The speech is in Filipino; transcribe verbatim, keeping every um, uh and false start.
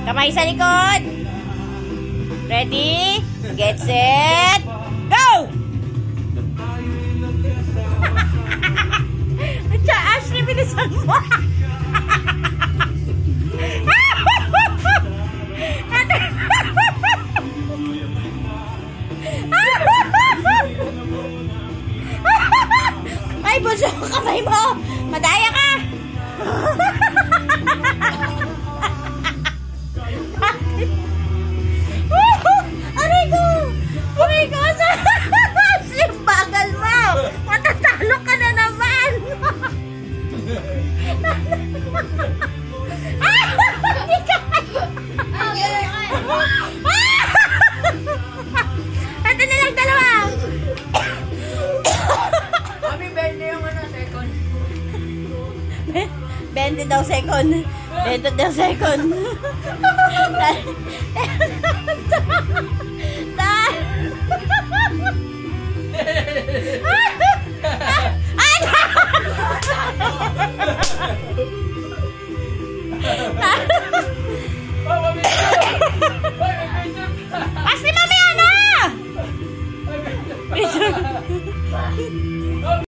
Kamay sa likod. Ready? Get set. Go! Atsa, Ashley, bilisan mo. Ay, bunso, kamay mo. Madaya ka. Aray ko. Aray ko. Ashley, bagal mo. Matatalo ka na naman. Ito na lang dalawa. Mami, bende yung ano, second. Bente daw second. Bente daw second.